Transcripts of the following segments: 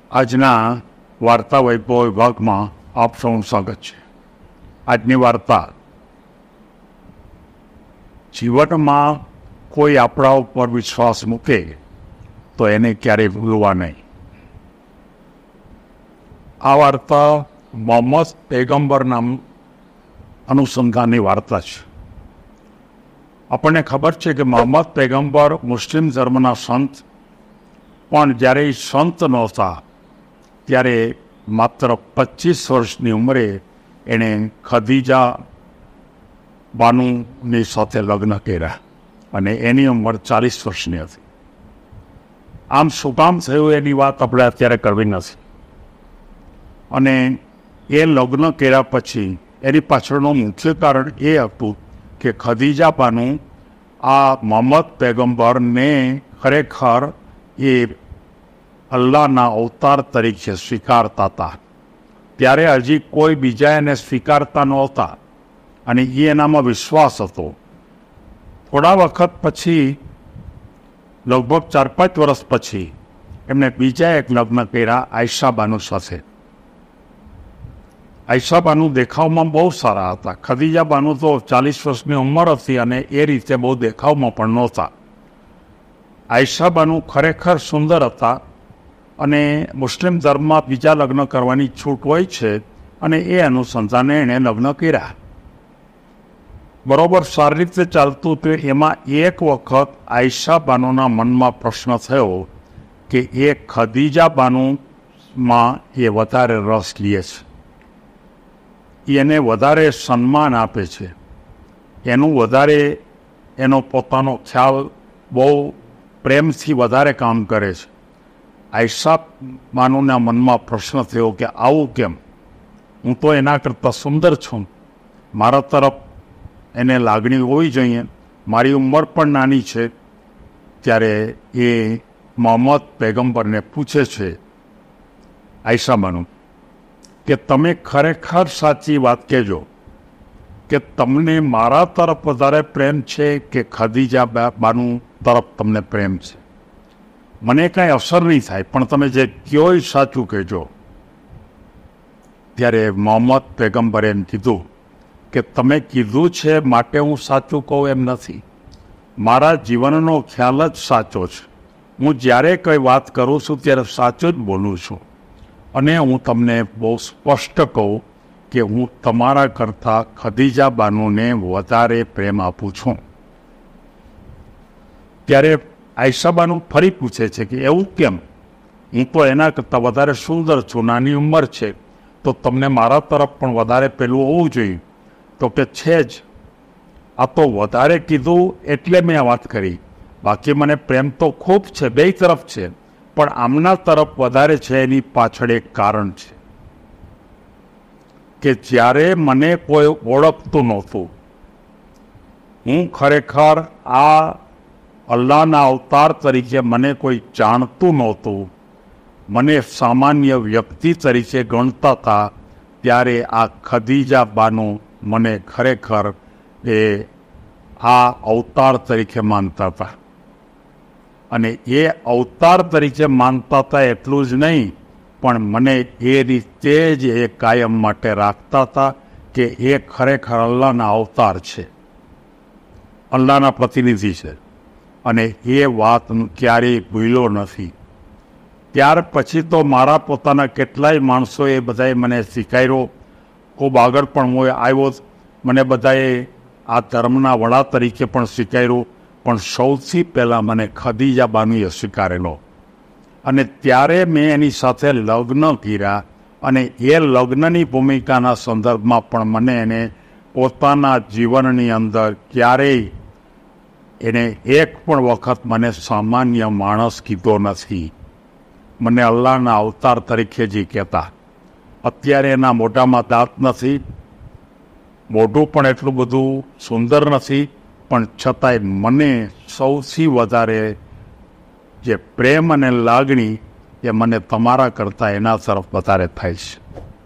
આજના વાર્તા વૈભવ વિભાગમાં આપ સૌનું સ્વાગત છે. આજની વાર્તા, જીવનમાં કોઈ આપણા ઉપર વિશ્વાસ મૂકે તો એને ક્યારેય ભૂલવા નહીં. આ વાર્તા મોહમ્મદ પૈગંબરના અનુસંધાનની વાર્તા છે. આપણને ખબર છે કે મોહમ્મદ પૈગંબર મુસ્લિમ ધર્મના સંત, પણ જ્યારે એ સંત નહોતા ત્યારે માત્ર 25 વર્ષની ઉંમરે એણે ખદીજા બાનુની સાથે લગ્ન કર્યા અને એની ઉંમર 40 વર્ષની હતી. આમ શું કામ થયું એની વાત આપણે અત્યારે કરવી નથી. અને એ લગ્ન કર્યા પછી એની પાછળનું મુખ્ય કારણ એ હતું કે ખદીજા બાનુ આ મોહમ્મદ પૈગંબરને ખરેખર એ અલ્લાહના અવતાર તરીકે સ્વીકારતા હતા. ત્યારે હજી કોઈ બીજા એને સ્વીકારતા નહોતા અને એ એનામાં વિશ્વાસ હતો. થોડા વખત પછી, લગભગ 4-5 વર્ષ પછી, એમણે બીજા એક લગ્ન કર્યા આયશા બાનુ સાથે. આયશા બાનુ દેખાવમાં બહુ સારા હતા. ખદીજા બાનુ તો 40 વર્ષની ઉંમર હતી અને એ રીતે બહુ દેખાવમાં પણ નહોતા. આયશા બાનુ ખરેખર સુંદર હતા અને મુસ્લિમ ધર્મમાં બીજા લગ્ન કરવાની છૂટ હોય છે અને એ અનુસંધાને એણે લગ્ન કર્યા. બરોબર સારી રીતે ચાલતું હતું. એમાં એક વખત આયશા બાનુના મનમાં પ્રશ્ન થયો કે એ ખદીજા બાનુમાં એ વધારે રસ લે છે, એને વધારે સન્માન આપે છે, એનું વધારે, એનો પોતાનો ખ્યાલ બહુ પ્રેમથી વધારે કામ કરે છે. આયશા બાનુના મનમાં પ્રશ્ન થયો કે આવું કેમ? હું તો એના કરતાં સુંદર છું, મારા તરફ એને લાગણી હોવી જોઈએ, મારી ઉંમર પણ નાની છે. ત્યારે એ મોહમ્મદ પૈગંબરને પૂછે છે આયશા બાનુ કે તમે ખરેખર સાચી વાત કહેજો કે તમને મારા તરફ વધારે પ્રેમ છે કે ખદીજા બાનુ તરફ તમને પ્રેમ છે? મને કાંઈ અસર નહીં થાય, પણ તમે જે કહો એ સાચું કહેજો. ત્યારે મોહમ્મદ પૈગંબરે એમ કીધું કે તમે કીધું છે માટે હું સાચું કહું એમ નથી. મારા જીવનનો ખ્યાલ જ સાચો છે. હું જ્યારે કંઈ વાત કરું છું ત્યારે સાચું જ બોલું છું. અને હું તમને બહુ સ્પષ્ટ કહું કે હું તમારા કરતાં ખદીજા બાનુને વધારે પ્રેમ આપું છું. ત્યારે આયશા બાનુ ફરી પૂછે છે કે એવું કેમ? હું તો એના કરતાં વધારે સુંદર છું, નાની ઉંમર છે, તો તમને મારા તરફ પણ વધારે પેલું હોવું જોઈએ. તો કે છે જ, આ તો વધારે કીધું એટલે મેં આ વાત કરી, બાકી મને પ્રેમ તો ખૂબ છે, બે તરફ છે, પણ આમના તરફ વધારે છે. એની પાછળ એક કારણ છે કે જ્યારે મને કોઈ ઓળખતું નહોતું, હું ખરેખર આ અલ્લાહના અવતાર તરીકે મને કોઈ જાણતું નહોતું, મને સામાન્ય વ્યક્તિ તરીકે ગણતા હતા, ત્યારે આ ખદીજા બાનુ મને ખરેખર એ આ અવતાર તરીકે માનતા હતા. અને એ અવતાર તરીકે માનતા હતા એટલું જ નહીં, પણ મને એ રીતે જ એ કાયમ માટે રાખતા હતા કે એ ખરેખર અલ્લાહના અવતાર છે, અલ્લાહના પ્રતિનિધિ છે. અને એ વાત ક્યારેય ભૂલ્યો નથી. ત્યાર પછી તો મારા પોતાના કેટલાય માણસોએ બધાએ મને શીખાવ્યો, ખૂબ આગળ પણ હું આવ્યો, મને બધાએ આ ધર્મના વડા તરીકે પણ શીખાવ્યું, પણ સૌથી પહેલાં મને ખદીજા બાનુએ સ્વીકારેલો. અને ત્યારે મેં એની સાથે લગ્ન કર્યા અને એ લગ્નની ભૂમિકાના સંદર્ભમાં પણ મને એને પોતાના જીવનની અંદર ક્યારેય એને એક પણ વખત મને સામાન્ય માણસ કીધો નથી. મને અલ્લાહના અવતાર તરીકે જ કહેતા. અત્યારે એના મોઢામાં દાંત નથી, મોઢું પણ એટલું બધું સુંદર નથી, પણ છતાંય મને સૌથી વધારે જે પ્રેમ અને લાગણી એ મને તમારા કરતાં એના તરફ વધારે થાય છે.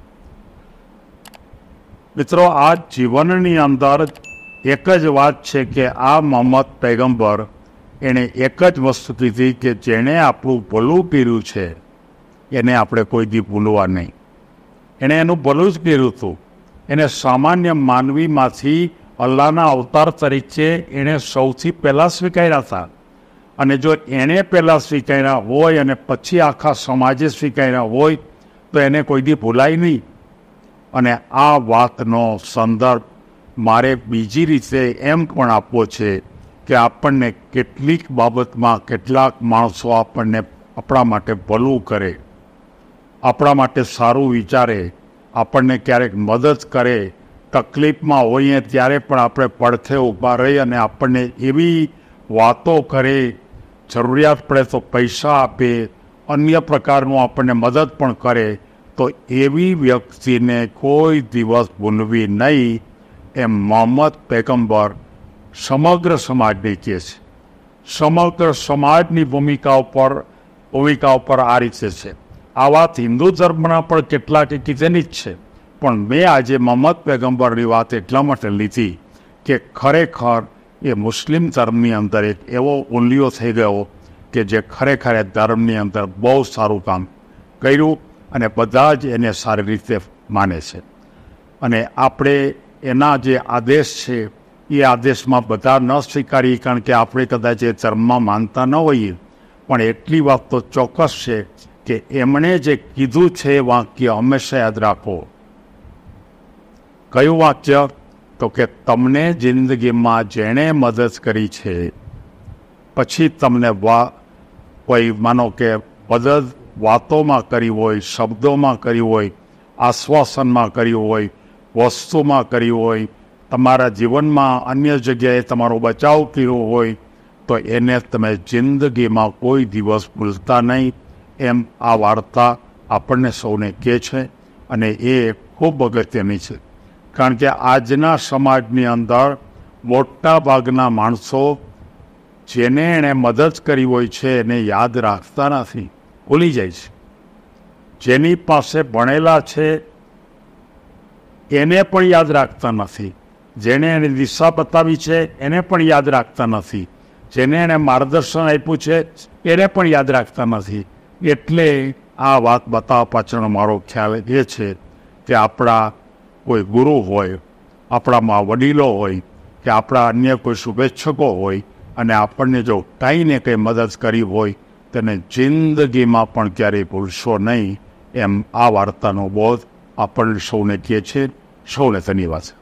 મિત્રો, આ જીવનની અંદર એક જ વાત છે કે આ મોહમ્મદ પૈગંબર એણે એક જ વસ્તુ કીધી કે જેણે આપણું ભલું કર્યું છે એને આપણે કોઈ દી ભૂલવા નહીં. એણે એનું ભલું જ કર્યું હતું. એને સામાન્ય માનવીમાંથી અલ્લાહના અવતાર તરીકે એણે સૌથી પહેલાં સ્વીકાર્યા હતા. અને જો એણે પહેલાં સ્વીકાર્યા હોય અને પછી આખા સમાજે સ્વીકાર્યા હોય તો એને કોઈ દી ભૂલાય નહીં. અને આ વાતનો સંદર્ભ મારે બીજી રીતે એમ પણ આપવો છે કે આપણને કેટલીક બાબતમાં કેટલાક માણસો આપણને આપણા માટે ભલું કરે, આપણા માટે સારું વિચારે, આપણને ક્યારેક મદદ કરે, તકલીફમાં હોઈએ ત્યારે પણ આપણે પડખે ઊભા રહી અને આપણને એવી વાતો કરે, જરૂરિયાત પડે તો પૈસા આપે, અન્ય પ્રકારનું આપણને મદદ પણ કરે, તો એવી વ્યક્તિને કોઈ દિવસ ભૂલવી નહીં, એમ મોહમ્મદ પૈગંબર સમગ્ર સમાજને કહે છે. સમગ્ર સમાજની ભૂમિકા ઉપર આ રીતે છે. આ વાત હિન્દુ ધર્મના પણ કેટલાક કીધેલી જ છે, પણ મેં આજે મોહમ્મદ પૈગંબરની વાત એટલા માટે લીધી કે ખરેખર એ મુસ્લિમ ધર્મની અંદર એક એવો ઉલ્લિયો થઈ ગયો કે જે ખરેખર એ ધર્મની અંદર બહુ સારું કામ કર્યું અને બધા જ એને સારી રીતે માને છે. અને આપણે એના જે આદેશ છે એ આદેશમાં બધા ન સ્વીકારીએ, કારણ કે આપણે કદાચ એ ધર્મમાં માનતા ન હોઈએ, પણ એટલી વાત તો ચોક્કસ છે કે એમણે જે કીધું છે એ વાક્ય હંમેશા યાદ રાખો. કયું વાક્ય? તો કે તમને જિંદગીમાં જેણે મદદ કરી છે, પછી તમને કોઈ માનો કે મદદ વાતોમાં કરી હોય, શબ્દોમાં કરી હોય, આશ્વાસનમાં કર્યું હોય, વસ્તુમાં કર્યું હોય, તમારા જીવનમાં અન્ય જગ્યાએ તમારો બચાવ કર્યો હોય, તો એને તમે જિંદગીમાં કોઈ દિવસ ભૂલતા નહીં. એમ આ વાર્તા આપણને સૌને કહે છે અને એ ખૂબ અગત્યની છે. કારણ કે આજના સમાજની અંદર મોટા ભાગના માણસો જેને એણે મદદ કરી હોય છે એને યાદ રાખતા નથી, ભૂલી જાય છે. જેની પાસે ભણેલા છે એને પણ યાદ રાખતા નથી, જેણે એને દિશા બતાવી છે એને પણ યાદ રાખતા નથી, જેને એણે માર્ગદર્શન આપ્યું છે એને પણ યાદ રાખતા નથી. એટલે આ વાત બતાવવા પાછળનો મારો ખ્યાલ એ છે કે આપણા કોઈ ગુરુ હોય, આપણામાં વડીલો હોય કે આપણા અન્ય કોઈ શુભેચ્છકો હોય અને આપણને જો કાંઈને કંઈ મદદ કરી હોય તેને જિંદગીમાં પણ ક્યારેય ભૂલશો નહીં, એમ આ વાર્તાનો બોધ આપણને સૌને કહે છે. સૌને ધન્યવાદ.